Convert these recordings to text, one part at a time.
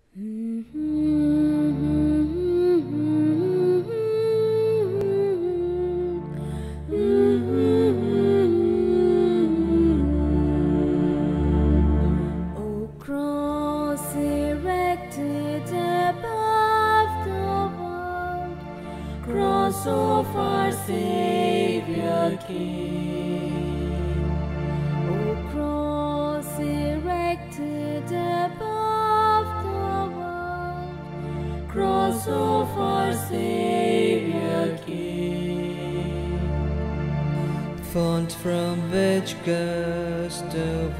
O cross erected above the world, cross of our Savior King. O cross erected above the world, cross of our Savior King. Font from which gust the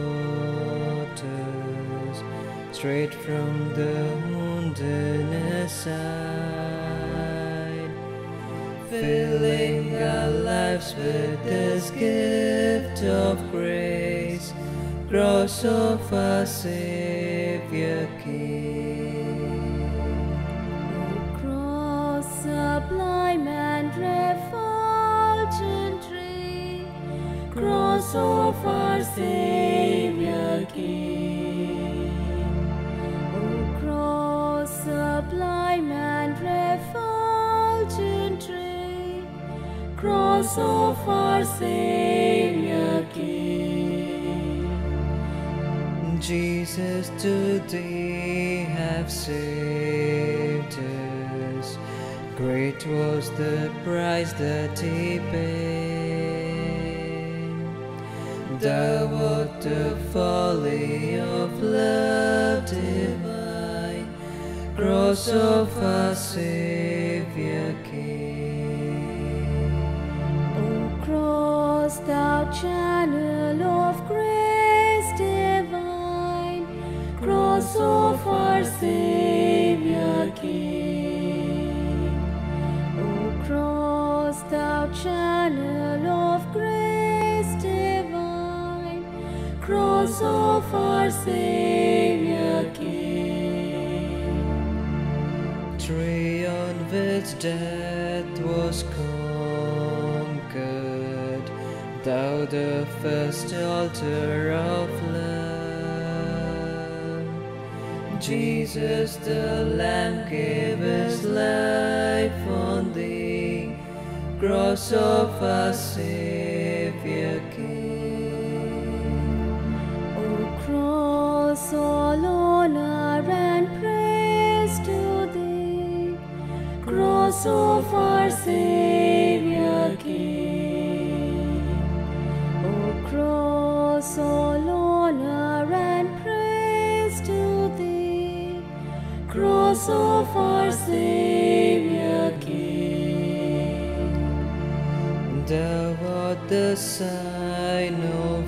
waters, straight from the wounded side, filling our lives with this gift of grace, cross of our Savior King. O cross sublime and refulgent ray, cross of our Savior King. O cross sublime and refulgent ray, cross of our Savior King. Jesus, to thee have saved us. Great was the price that he paid. Thou art the folly of love divine, cross of our Savior King. O cross, thou channel of grace divine, cross of our Savior King. O cross, thou channel of grace divine, cross of our Savior King. Tree on which death was conquered, thou the first altar of love. Jesus the Lamb gave his life on thee, cross of our Savior King. O cross, all honor and praise to thee, cross of our Savior King. O cross, all honor and praise to thee, cross of our Savior King. Thou art the sign of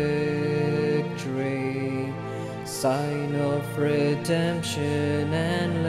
victory, sign of redemption and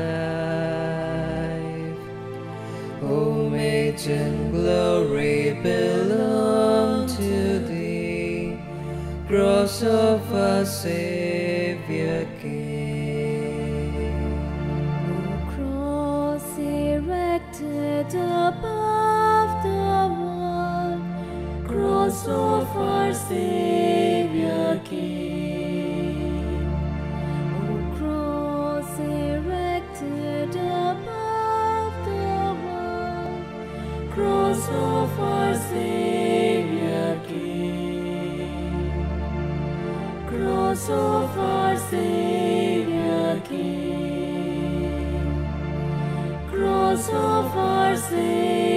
life. Homage and glory belong to thee, cross of our Savior King. O cross erected above the world, cross of our Savior King. O cross erected above the world, cross of our Savior King. Cross of our Savior King. Cross of our Savior